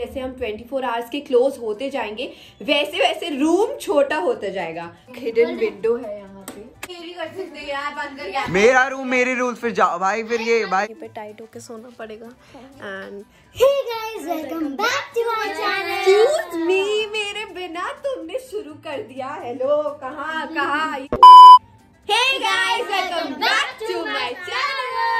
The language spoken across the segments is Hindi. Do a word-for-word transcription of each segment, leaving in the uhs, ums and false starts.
जैसे हम चौबीस आवर्स के क्लोज होते जाएंगे वैसे वैसे रूम छोटा होता जाएगा। हिडन विंडो है यहाँ पे, कर सकते हैं यार, बंद कर। मेरा रूम मेरे रूल्स, फिर जाओ भाई, फिर ये भाई पे टाइट होके सोना पड़ेगा। And hey guys, welcome back to our channel. Excuse me, मेरे बिना तुमने शुरू कर दिया। हेलो, कहाँ कहाँ? Hey guys, welcome back to my channel.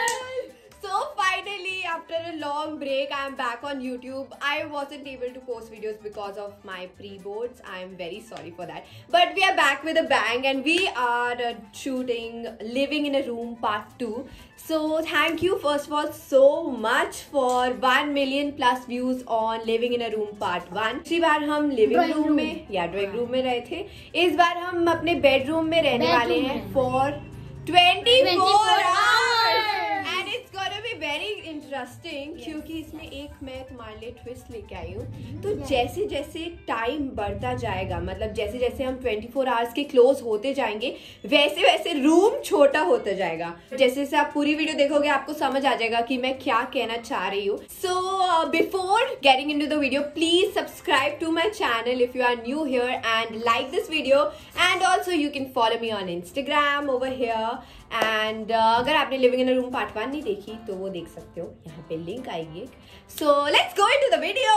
So finally, after a long break, I am back on YouTube. I wasn't able to post videos because of my pre-boards. I am very sorry for that. But we are back with a bang, and we are uh, shooting Living in a Room Part two. So thank you first of all so much for one million plus views on Living in a Room Part one. पिछली बार हम लिविंग रूम में या ड्राइंग रूम में रहे थे। इस बार हम अपने बेडरूम में रहने वाले हैं for twenty-four hours. And it's gonna be very interesting क्योंकि इसमें एक मैं तुम्हारे लिए ट्विस्ट लेके आई हूँ। तो जैसे जैसे टाइम बढ़ता जाएगा, मतलब जैसे जैसे हम चौबीस आवर्स के क्लोज होते जाएंगे वैसे वैसे रूम छोटा होता जाएगा। जैसे जैसे आप पूरी वीडियो देखोगे आपको समझ आ जाएगा कि मैं क्या कहना चाह रही हूँ। So before getting into the video, please subscribe to my channel if you are new here and like this video, and also you can follow me on Instagram over here. And uh, अगर आपने living in a room part one नहीं देखी तो वो देख सकते हो, यहाँ पे लिंक आएगी। So let's go into the video.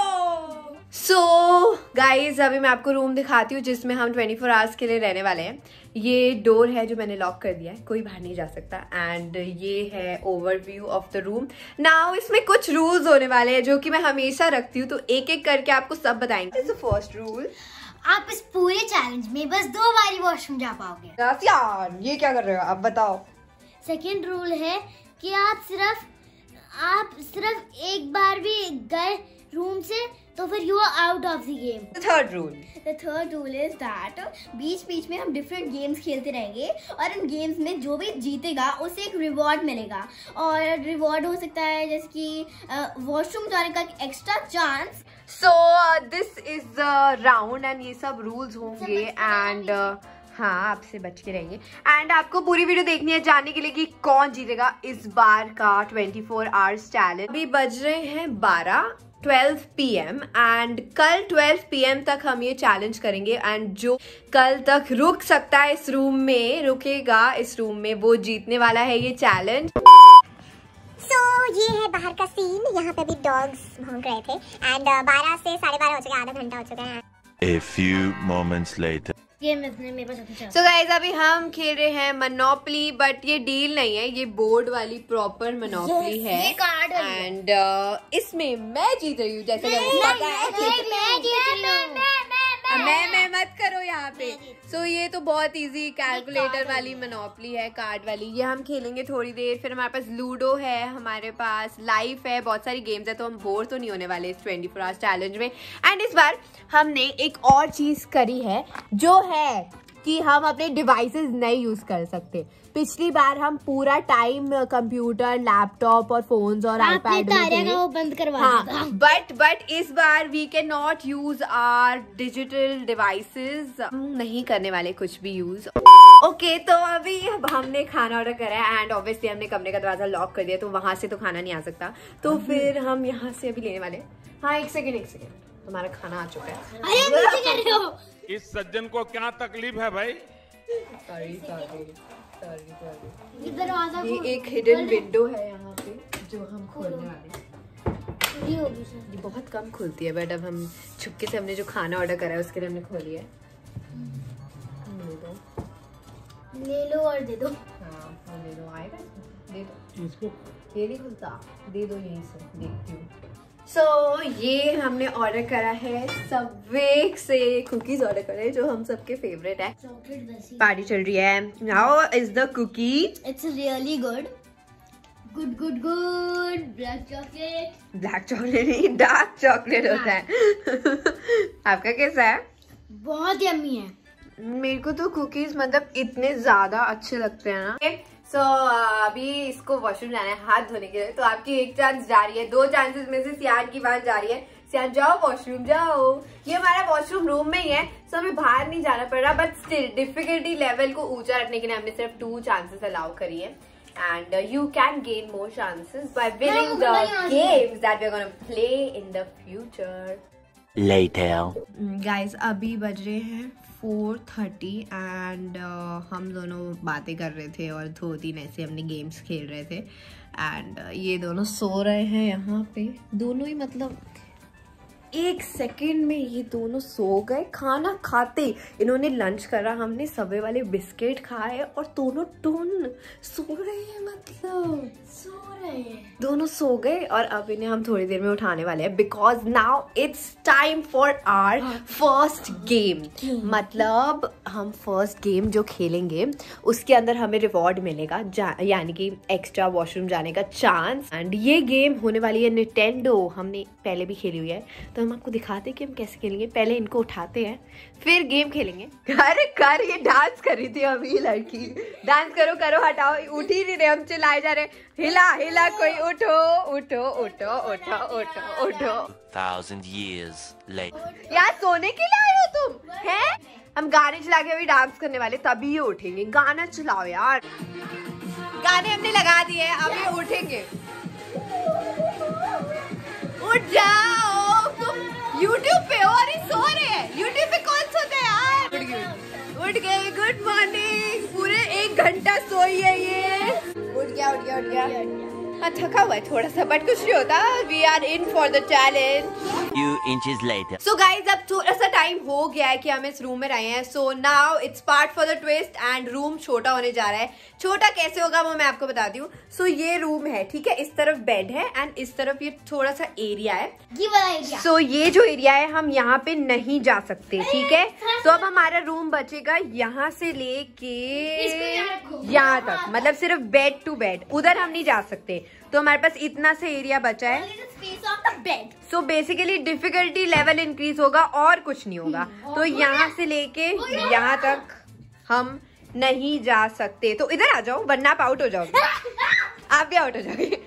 So guys, अभी मैं आपको रूम दिखाती हूँ जिसमें हम चौबीस आवर्स के लिए रहने वाले हैं। ये डोर है जो मैंने लॉक कर दिया है, कोई बाहर नहीं जा सकता। एंड ये है overview of the room. Now इसमें कुछ रूल्स होने वाले हैं जो कि मैं हमेशा रखती हूँ, तो एक एक करके आपको सब बताएंगे। This is the first rule, आप इस पूरे चैलेंज में बस दो बार ही वॉशरूम जा पाओगे। यार ये क्या कर रहे हो आप, बताओ। सेकेंड रूल है कि आप सिर्फ आप सिर्फ एक बार भी गए रूम से तो फिर you are out of the game. Third rule the third rule is that बीच बीच में हम डिफरेंट गेम्स खेलते रहेंगे और इन गेम्स में जो भी जीतेगा उसे एक रिवॉर्ड मिलेगा। और रिवॉर्ड हो सकता है जैसे कि वॉशरूम जाने का extra chance. So this is the round and ये सब रूल्स होंगे। एंड हाँ, आपसे बच के रहेंगे। एंड आपको पूरी वीडियो देखनी है जानने के लिए कि कौन जीतेगा इस बार का चौबीस आवर्स चैलेंज। अभी बज रहे हैं बारह ट्वेल्व पी एम एंड कल ट्वेल्व पी एम तक हम ये चैलेंज करेंगे। एंड जो कल तक रुक सकता है इस रूम में, रुकेगा इस रूम में, वो जीतने वाला है ये चैलेंज। सो so, ये है बाहर का सीन। यहाँ पे भी डॉग्स भौंक रहे थे एंड बारह से साढ़े बारह हो चुके हैं, आधा घंटा हो चुका है। A few moments later. So guys, अभी हम खेल रहे हैं मोनोपोली, बट ये डील नहीं है, ये बोर्ड वाली प्रॉपर मोनोपोली है। ये कार्ड एंड uh, इसमें मैं जीत रही हूँ, जैसे कि आपको पता है। मैं मैं मत करो यहाँ पे। सो so, ये तो बहुत इजी कैलकुलेटर वाली मोनोपोली है, कार्ड वाली। ये हम खेलेंगे थोड़ी देर, फिर हमारे पास लूडो है, हमारे पास लाइफ है, बहुत सारी गेम्स है, तो हम बोर तो नहीं होने वाले इस चौबीस आवर्स चैलेंज में। एंड इस बार हमने एक और चीज करी है जो है कि हम अपने डिवाइसेस नहीं यूज कर सकते। पिछली बार हम पूरा टाइम कंप्यूटर, लैपटॉप और फोन्स और आईपैड में वो बंद करवा हाँ, बट बट इस बार we can not use our digital devices. हम नहीं करने वाले कुछ भी यूज। ओके okay, तो अभी हमने खाना ऑर्डर करा है एंड ऑब्वियसली हमने कमरे का दरवाजा लॉक कर दिया, तो वहां से तो खाना नहीं आ सकता, तो फिर हम यहाँ से अभी लेने वाले। हाँ, एक सेकेंड एक सेकेंड, हमारा खाना आ चुका है। अरे नीचे कर रहे हो। इस सज्जन को क्या तकलीफ है भाई? Sorry sorry sorry sorry. दरवाजा ये एक हिडन विंडो है यहाँ पे जो हम खोलने वाले हैं। ये बहुत कम खुलती है, बट अब हम छुपके से हमने जो खाना ऑर्डर करा है उसके लिए हमने खोली है। ले दो ले लो और दे दो। हाँ ले दो, आएगा दे दो। इसको ये नहीं खुलता, दे दो यहीं से, देखती हूँ। सो so, ये हमने ऑर्डर करा है सबवे से, कुकीज ऑर्डर करे हैं जो हम सबके फेवरेट है। पार्टी चल रही है। Now is the cookie, it's really good good good good black chocolate. Black chocolate नहीं, डार्क चॉकलेट होता है। आपका कैसा है? बहुत यम्मी है। मेरे को तो कुकीज मतलब इतने ज्यादा अच्छे लगते हैं ना। सो so, अभी इसको वॉशरूम जाना है हाथ धोने के लिए, तो आपकी एक चांस जा रही है, दो चांसेस में से सियान की बात जा रही है। सियान जाओ वॉशरूम जाओ। ये हमारा वॉशरूम रूम में ही है, सो हमें बाहर नहीं जाना पड़ रहा, बट स्टिल डिफिकल्टी लेवल को ऊंचा रखने के लिए हमने सिर्फ टू चांसेस अलाउ करी है। and uh, you can gain more chances by winning the games that we're gonna play in the future. Later. Guys, अभी बज रहे हैं फोर थर्टी एंड हम दोनों बातें कर रहे थे और दो तीन ऐसे हमने गेम्स खेल रहे थे एंड uh, ये दोनों सो रहे हैं यहाँ पे, दोनों ही मतलब एक सेकंड में ये दोनों सो गए। खाना खाते इन्होंने लंच करा, हमने सबवे वाले बिस्किट खाए और दोनों टोन सो रहे हैं, मतलब सो रहे हैं, दोनों सो गए। और अब इन्हें हम थोड़ी देर में उठाने वाले हैं because now it's time for our first game. मतलब हम फर्स्ट गेम जो खेलेंगे उसके अंदर हमें रिवॉर्ड मिलेगा, यानी कि एक्स्ट्रा वॉशरूम जाने का चांस। एंड ये गेम होने वाली है निंटेंडो, हमने पहले भी खेली हुई है, तो हम आपको दिखाते हैं कि हम कैसे खेलेंगे। पहले इनको उठाते हैं फिर गेम खेलेंगे। अरे कर, ये डांस कर रही थी अभी लड़की, डांस करो करो, हटाओ, उठ ही नहीं रहे, हम चिल्लाए जा रहे, हिला हिला कोई, उठो उठो उठो उठो उठो उठो। Thousand years later. यार सोने के लिए आए हो तुम हैं? हम गाने चला के अभी डांस करने वाले, तभी ये उठेंगे। गाना चलाओ यार, गाने हमने लगा दिए, अब ये उठेंगे। उठ जाओ तुम, YouTube पे हो और ये सो रहे हैं। YouTube पे कौन सोते हैं यार? उठ गए उठ गए गुड मॉर्निंग। पूरे एक घंटा सोई है ये। उठ गया उठ गया उठ गया हाँ, थका हुआ है थोड़ा सा, बट कुछ नहीं होता। We are in for the challenge. Few inches later. So guys अब थोड़ा सा टाइम हो गया है कि हम इस रूम में रहे हैं। So now it's part for the twist and room छोटा होने जा रहा है। छोटा कैसे होगा वो मैं आपको बताती हूँ। सो so, ये रूम है, ठीक है, इस तरफ बेड है एंड इस तरफ ये थोड़ा सा एरिया है। सो so, ये जो एरिया है हम यहाँ पे नहीं जा सकते, ठीक है। तो अब हमारा रूम बचेगा यहाँ से लेके यहाँ तक, मतलब सिर्फ बेड टू बेड, उधर हम नहीं जा सकते। तो हमारे पास इतना से एरिया बचा है। So basically difficulty level increase होगा और कुछ नहीं होगा। तो यहाँ से लेके यहाँ तक हम नहीं जा सकते। तो इधर आ जाओ वरना आप आउट हो जाओगे। आप भी आउट हो जाओगे।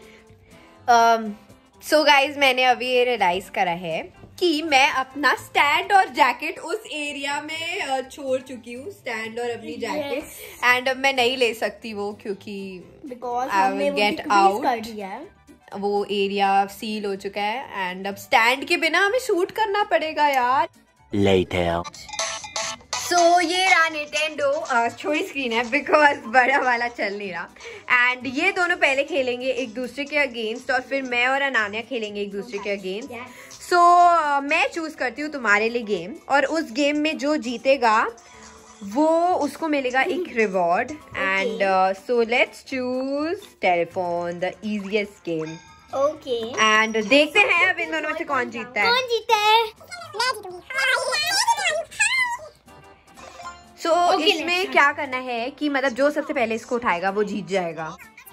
सो गाइज मैंने अभी ये रियलाइज करा है कि मैं अपना स्टैंड और जैकेट उस एरिया में छोड़ चुकी हूँ, स्टैंड और अपनी जैकेट एंड अब मैं नहीं ले सकती वो, क्योंकि आई विल गेट आउट। वो एरिया सील हो चुका है एंड अब स्टैंड के बिना हमें शूट करना पड़ेगा यार। Later. सो so, ये रहा निंटेंडो, छोटी स्क्रीन है बिकॉज बड़ा वाला चल नहीं रहा। एंड ये दोनों पहले खेलेंगे एक दूसरे के अगेंस्ट और फिर मैं और अनान्या खेलेंगे एक दूसरे के अगेंस्ट। सो so, मैं चूज करती हूँ तुम्हारे लिए गेम, और उस गेम में जो जीतेगा वो उसको मिलेगा एक reward. And so let's choose telephone, the easiest game. Okay and देखते हैं अब इन दोनों में से कौन जीतता है। कौन जीता है? सो so, okay, इसमें क्या करना है कि मतलब जो सबसे पहले इसको उठाएगा वो जीत जाएगा।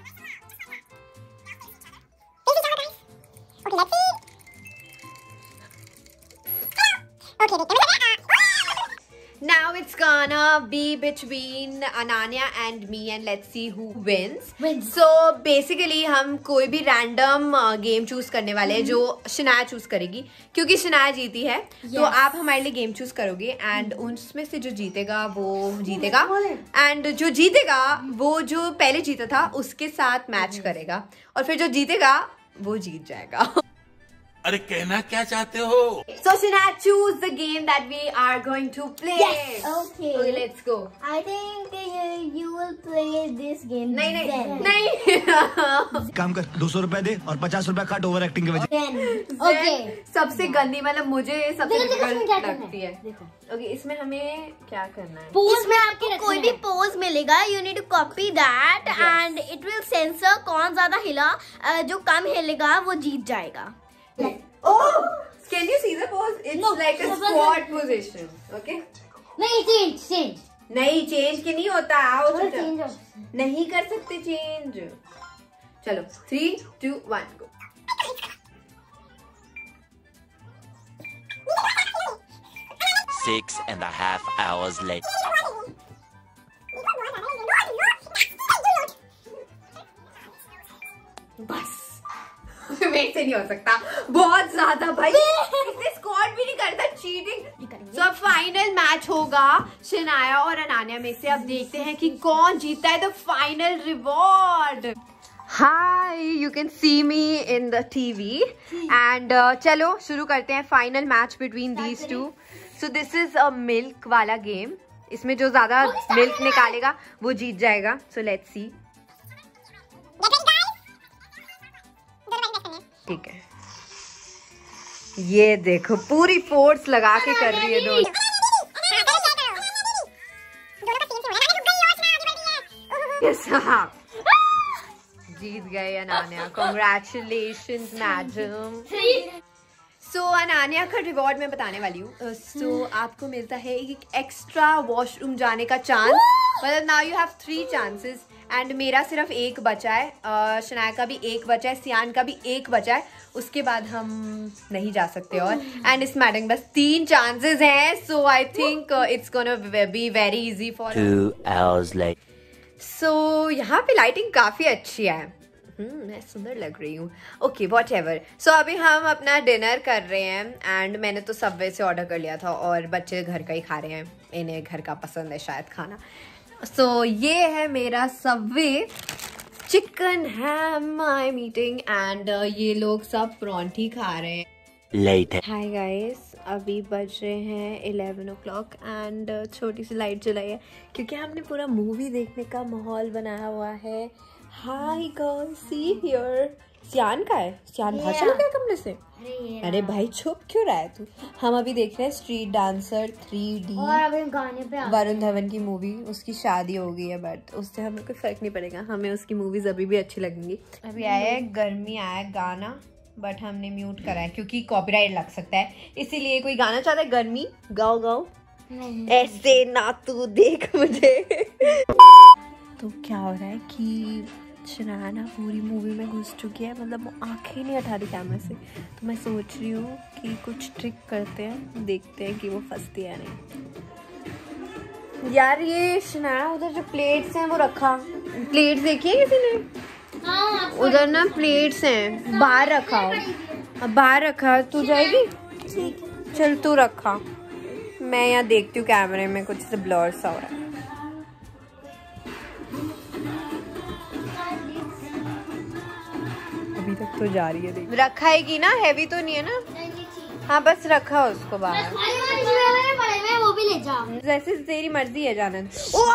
Now it's gonna be between Ananya and me and let's see who wins. wins. So basically हम कोई भी random गेम चूज करने वाले हैं जो शनाया चूज करेगी, क्योंकि शनाया जीती है। yes. तो आप हमारे लिए गेम चूज करोगे एंड उसमें से जो जीतेगा वो जीतेगा एंड जो जीतेगा वो जो पहले जीता था उसके साथ मैच करेगा और फिर जो जीतेगा वो जीत जाएगा। अरे कहना क्या चाहते हो? So Shana, choose the game that we are going to play. Yes. Okay. Okay, let's go. I think uh, you will play this game. नहीं नहीं then. नहीं। काम कर, दो सौ रुपए दे और पचास रुपए काट ओवर एक्टिंग के वजह। Then. Okay. सबसे गंदी मतलब मुझे सबसे देखो, देखो, इसमें क्या डिफिकल्ट करना लगती है। ओके okay, इसमें हमें क्या करना है? इसमें आपको कोई भी पोज मिलेगा, you need to copy that and it will sensor कौन ज्यादा हिला, uh, जो कम हिलेगा वो जीत जाएगा। Oh, can you see the pose? It's No, like a no, no, squat position. Okay? नहीं, चेंज चेंज नहीं चेंज के नहीं होता। आओ थोड़ा चलो। change हो। नहीं कर सकते चेंज। चलो three two one go. Six and a half hours later. बस मेरे से नहीं हो सकता, बहुत ज्यादा भाई। इसने स्क्वाट भी नहीं करता, cheating. So final match match होगा शनाया और अनान्या में से। अब देखते हैं कि कौन जीतता है the final reward. Hi, you can see me in the TV and चलो शुरू करते हैं final match between these two. So this is a milk वाला गेम। इसमें जो ज्यादा मिल्क निकालेगा वो जीत जाएगा। So let's see. ठीक है, ये देखो पूरी फोर्स लगा के कर रही है दोनों। जीत गए Ananya, congratulations madam. So so, Ananya का रिवॉर्ड मैं बताने वाली हूँ। सो so, आपको मिलता है एक एक्स्ट्रा वॉशरूम जाने का चांस। मतलब now you have three chances and मेरा सिर्फ एक बचा है, uh, शनाया का भी एक बचा है, सियान का भी एक बचा है। उसके बाद हम नहीं जा सकते और एंड इस मैडम बस तीन चांसेस हैं। So I think it's gonna be very easy for Two hours later. So यहाँ पे लाइटिंग काफी अच्छी है। हम्म मैं सुंदर लग रही हूँ। Okay what ever. सो अभी हम अपना डिनर कर रहे हैं एंड मैंने तो सबवे से ऑर्डर कर लिया था और बच्चे घर का ही खा रहे हैं, इन्हें घर का पसंद है शायद खाना। सो so, ये है मेरा subway chicken ham I am eating and ये लोग सब परांठी खा रहे हैं। Later. हाय गाइस, अभी बज रहे हैं इलेवन ओ क्लॉक एंड छोटी सी लाइट जलाई है क्योंकि हमने पूरा मूवी देखने का माहौल बनाया हुआ है। Hi girl, see here. Siyan का है, सियान बाहर चला गया कमरे से। अरे भाई छुप क्यों रहा है तू? हम अभी देख रहे हैं स्ट्रीट डांसर थ्री डी और अभी गाने पे वरुण धवन की मूवी। उसकी शादी हो गई है बट उससे हमें कोई फर्क नहीं पड़ेगा, हमें उसकी मूवीज अभी भी अच्छी लगेंगी। अभी आया है गर्मी आया है गाना बट हमने म्यूट करा है क्योंकि कॉपीराइट लग सकता है, इसीलिए कोई गाना चाहता है गर्मी गाओ गाओ ऐसे ना तू देख मुझे। तो क्या हो रहा है कि शनाया ना पूरी मूवी में घुस चुकी है, मतलब वो आंखें नहीं हटा रही कैमरे से। तो मैं सोच रही हूँ कि कुछ ट्रिक करते हैं, देखते हैं कि वो फंसती है नहीं। यार ये शनाया उधर जो प्लेट्स हैं वो रखा, प्लेट्स देखिए किसी ने? हाँ, उधर ना प्लेट्स हैं, बाहर रखा हो। अब बाहर रखा, तू जाएगी? चल तू रखा, मैं यहाँ देखती हूँ कैमरे में कुछ से ब्लर सा हो रहा है। अभी तक तो जा रही है, देख रखा है कि ना, हैवी तो नहीं है ना? हाँ बस रखा उसको बाहर, वो भी ले जाओ जैसे तेरी मर्जी है जानन।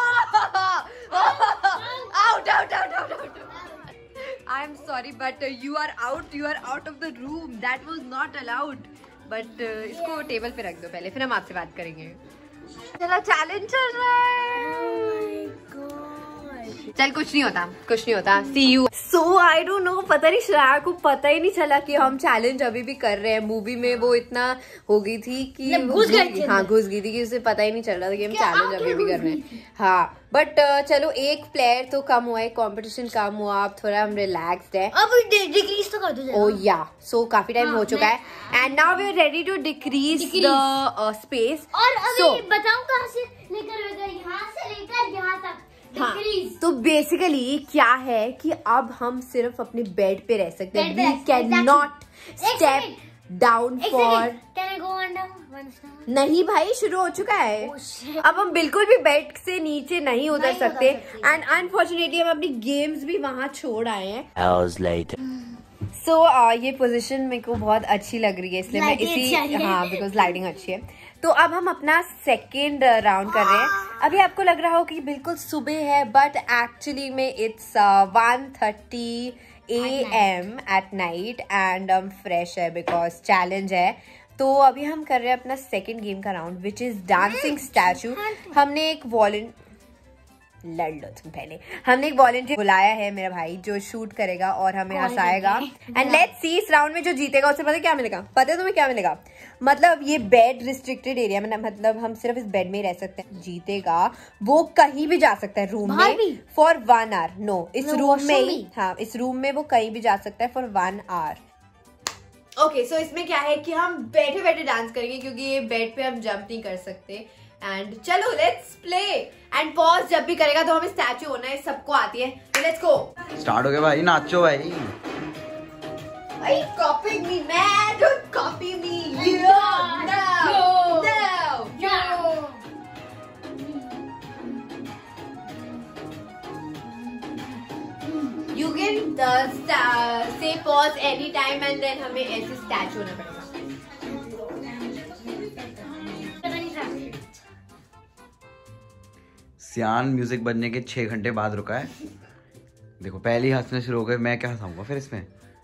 Out out out out out. I am sorry but uh, you are out, you are out of the room. That was not allowed. But uh, इसको टेबल पे रख दो पहले, फिर हम आपसे बात करेंगे। चलो चैलेंज चल रहा है। चल कुछ नहीं होता, कुछ नहीं होता। See you. So I don't know, पता नहीं श्रेया को पता ही नहीं चला कि हम चैलेंज अभी भी कर रहे हैं। मूवी में वो इतना हो गई थी कि घुस गई, हाँ घुस गई थी कि उसे पता ही नहीं चल रहा था कि हम चैलेंज अभी भी कर रहे हैं। हाँ बट uh, चलो एक प्लेयर तो कम हुआ है, कंपटीशन कम हुआ, अब थोड़ा हम रिलैक्स्ड है। अब डिक्रीज तो कर दो। ओ या सो काफी टाइम हो चुका है and now we are ready to decrease the space. और अभी so, बताऊं कहाँ से लेकर यहाँ से लेकर यहाँ तक। हाँ, तो बेसिकली क्या है कि अब हम सिर्फ अपने बेड पे रह सकते हैं। We can not step down for. नहीं भाई शुरू हो चुका है। oh, अब हम बिल्कुल भी बेड से नीचे नहीं उतर सकते एंड अनफॉर्चुनेटली हम अपनी गेम्स भी वहाँ छोड़ आए हैं। सो so, uh, ये पोजीशन मेरे को बहुत अच्छी लग रही है इसलिए मैं इसी, हाँ बिकॉज लाइटिंग अच्छी है। तो अब हम अपना सेकेंड राउंड कर रहे हैं। अभी आपको लग रहा हो कि बिल्कुल सुबह है बट एक्चुअली में it's one thirty A M at night and हम फ्रेश है बिकॉज चैलेंज है। तो अभी हम कर रहे हैं अपना सेकेंड गेम का round which is dancing statue. हमने एक वॉलंट लड़ लो तुम पहले। हमने एक वॉलंटियर बुलाया है मेरा भाई जो शूट करेगा और हमें हंसाएगा एंड लेट्स सी इस राउंड में जो जीतेगा उससे पता क्या मिलेगा? पता है तुम्हें क्या मिलेगा? मतलब ये बेड रिस्ट्रिक्टेड एरिया में, मतलब हम सिर्फ इस बेड में ही रह सकते हैं। जीतेगा वो कहीं भी जा सकता है रूम में फॉर वन आवर। नो इस रूम में ही, हाँ इस रूम में वो कहीं भी जा सकता है for one hour. Okay so इसमें क्या है कि हम बैठे बैठे डांस करेंगे क्योंकि ये बेड पे हम जंप नहीं कर सकते। एंड चलो लेट्स प्ले एंड पॉज जब भी करेगा तो हमें स्टैचू होना है, सबको आती है। तो लेट्स गो, स्टार्ट हो गया भाई, नाचो भाई। भाई copy me man, don't copy me. No no no. Pause any time and then हमें ऐसे स्टैच होना पड़ेगा। सियान म्यूजिक बजने के छह घंटे बाद रुका है। देखो पहले ही हंसने शुरू हो गए, मैं क्या हंसाऊंगा फिर इसमें।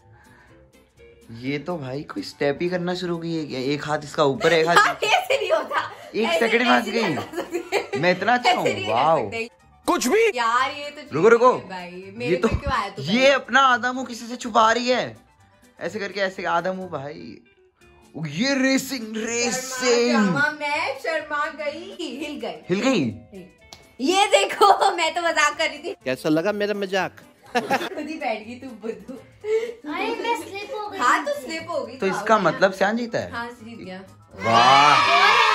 ये तो भाई कोई स्टेप ही करना शुरू की है। एक हाथ इसका ऊपर है, एक हाथ ऐसे नहीं होता, एक सेकंड में हंस गई। मैं इतना अच्छा हूँ, वाओ। कुछ भी यार ये तो रुको रुको भाई, ये तो क्यों आया तू? ये अपना आधा मुंह किसी से छुपा रही है, ऐसे करके ऐसे आधा मुंह भाई। ये रेसिंग रेसिंग मैं शर्मा गई, हिल गई हिल गई। ये देखो मैं तो मजाक कर रही थी। कैसा लगा मेरा मजाक? खुद ही बैठ गई तू बुद्धू। अरे मैं स्लिप हो गई। हाँ तो स्लिप हो गई। तो इसका मतलब सियान जीता है। हाँ जीत गया। वाह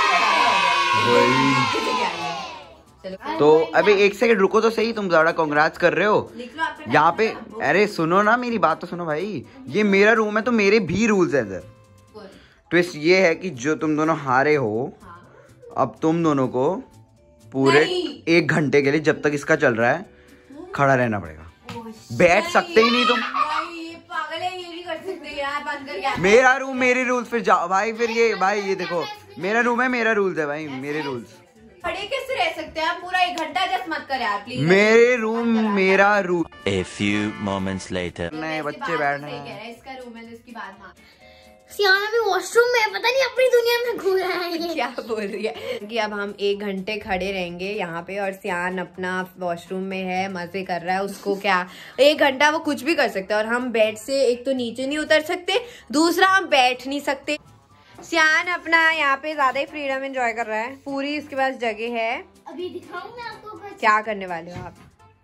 चलो तो अभी एक सेकंड रुको तो सही, तुम ज्यादा कांग्रेट्स कर रहे हो लिख लो आपका यहाँ पे। अरे सुनो ना मेरी बात तो सुनो भाई, ये मेरा रूम है तो मेरे भी रूल्स है इधर। ट्विस्ट ये है कि जो तुम दोनों हारे हो, अब तुम दोनों को पूरे एक घंटे के लिए, जब तक इसका चल रहा है, खड़ा रहना पड़ेगा। बैठ सकते ही नहीं तुम। ये पागल है, ये नहीं कर सकते यार, बंद कर यार। मेरा रूम मेरे रूल्स, फिर जाओ भाई। फिर ये भाई ये देखो मेरा रूम है, मेरा रूल्स है भाई, मेरे रूल्स। खड़े कैसे रह सकते हैं आप? पूरा एक घंटा जस्ट मत कर यार प्लीज। मेरे रूम मेरा rule. A few moments later. नए बच्चे बैठे हैं। इसका रूम है, इसकी बात मान। सियान अभी वॉशरूम में, पता नहीं अपनी दुनिया में घूम रहा है ये। क्या बोल रही है कि अब हम एक घंटे खड़े रहेंगे यहाँ पे, और सियान अपना वॉशरूम में है, मजे कर रहा है। उसको क्या एक घंटा वो कुछ भी कर सकता है, और हम बेड से एक तो नीचे नहीं उतर सकते, दूसरा हम बैठ नहीं सकते। सियान अपना यहाँ पे ज्यादा ही फ्रीडम एंजॉय कर रहा है, पूरी इसके पास जगह है। अभी दिखाऊं मैं आपको कुछ? क्या करने वाले हो आप?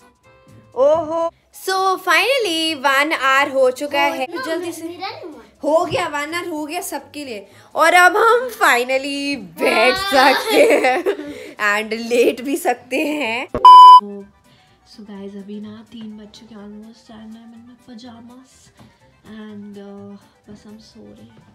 ओहो सो फाइनली वन आवर हो चुका है। No, जल्दी से मेरा नहीं हुआ। हो गया, वन आवर हो गया सबके लिए, और अब हम फाइनली बैठ सकते हैं एंड लेट भी सकते हैं। सो गाइस अभी ना तीन बज चुके almost, and I am in my pyjamas and बस हम सो रहे हैं।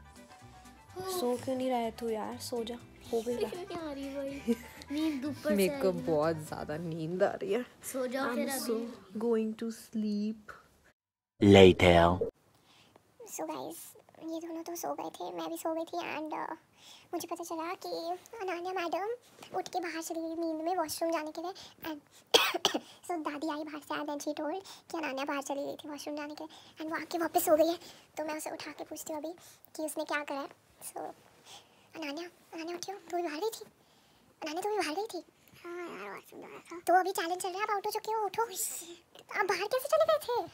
सो क्यों नहीं रहा है तू यार? सो जा, हो गई आ रही भाई नींद ऊपर से। मेरे को बहुत ज्यादा नींद आ रही है। सो जाओ फिर अभी। Going to sleep Later. So guys ये दोनों तो सो गए थे, मैं भी सो गई थी, एंड uh, मुझे पता चला कि अनान्या मैडम उठ के बाहर चली गई नींद में वॉशरूम जाने के लिए। एंड सो दादी आई बाहर से, एंड शी टोल्ड कि अनान्या बाहर चली गई थी वॉशरूम जाने के लिए, एंड वो आके वापस सो गई है। तो मैं उसे उठा के पूछती हूँ अभी कि उसने क्या करा है। सो अनान्या अनान्या उठी हो, तू भी बाहर गई थी? अनान्या तू भी बाहर गई थी? हाँ यार वॉशरूम जा रहा था। तो अभी चैलेंज चल रहा है, आप आउट हो चुके हो, उठो। आप बाहर कैसे चले गए थे?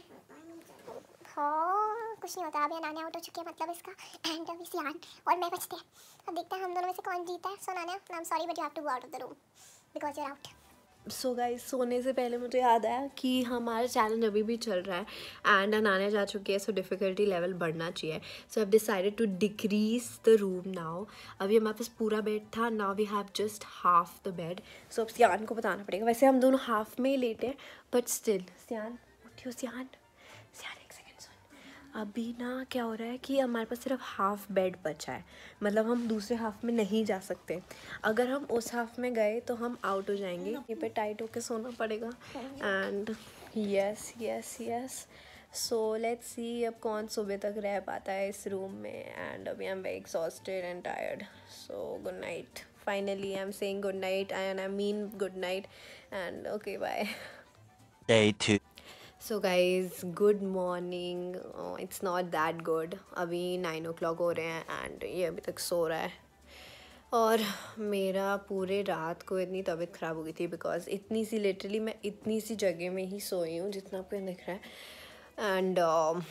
हाँ कुछ नहीं होता, अभी अनान्या आउट हो चुकी है, मतलब इसका। एंड अभी सियान और मैं बचते हैं। अब देखते हैं हम दोनों में से कौन जीता है। So Ananya I am sorry but you have to go out of the room because you are out. So guys सोने से पहले मुझे याद आया कि हमारा चैलेंज अभी भी चल रहा है एंड अनान्या जा चुकी है, सो डिफ़िकल्टी लेवल बढ़ना चाहिए। So I decided to decrease the room now. अभी हमारे पास पूरा बेड था, now we have just half the bed. So अब सियान को बताना पड़ेगा। वैसे हम दोनों हाफ में ही लेटे हैं, बट स्टिल सियान उठियो। सियान सियान एक सेकेंड सुन। अभी ना क्या हो रहा है कि हमारे पास सिर्फ हाफ बेड बचा है, मतलब हम दूसरे हाफ में नहीं जा सकते। अगर हम उस हाफ में गए तो हम आउट हो जाएंगे। ये पे टाइट होके सोना पड़ेगा। And yes yes yes so let's see अब कौन सुबह तक रह पाता है इस रूम में। एंड अभी I am very exhausted and tired, so good night. Finally I am saying good night and I mean good night and okay bye. Day two. So guys good morning. It's not that good. अभी नाइन ओ क्लॉक हो रहे हैं एंड ये अभी तक सो रहा है, और मेरा पूरे रात को इतनी तबीयत ख़राब हो गई थी बिकॉज इतनी सी लिटरली मैं इतनी सी जगह में ही सोई हूँ जितना आपको दिख रहा है। एंड uh,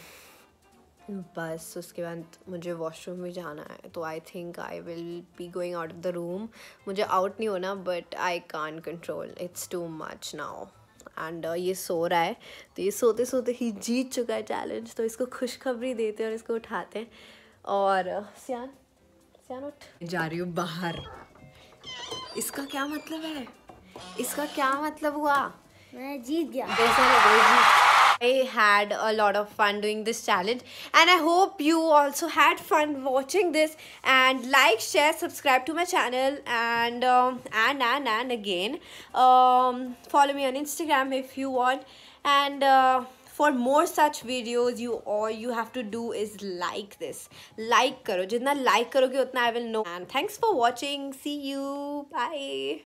बस उसके बाद मुझे वॉशरूम भी जाना है, तो I think I will be going out of the room. मुझे आउट नहीं होना, but I can't control, it's too much now. And uh, ये सो रहा है, तो ये सोते सोते ही जीत चुका है चैलेंज, तो इसको खुशखबरी देते हैं और इसको उठाते हैं। और uh, सियान सियान उठ। जा रही हूँ बाहर। इसका क्या मतलब है? इसका क्या मतलब हुआ? मैं जीत गया। कैसा लगा जीत? I had a lot of fun doing this challenge, and I hope you also had fun watching this. And like, share, subscribe to my channel, and um, and and and again, um, follow me on Instagram if you want. And uh, for more such videos you all you have to do is like this. Like करो, जितना लाइक करोगे उतना I will know. And thanks for watching. See you. Bye.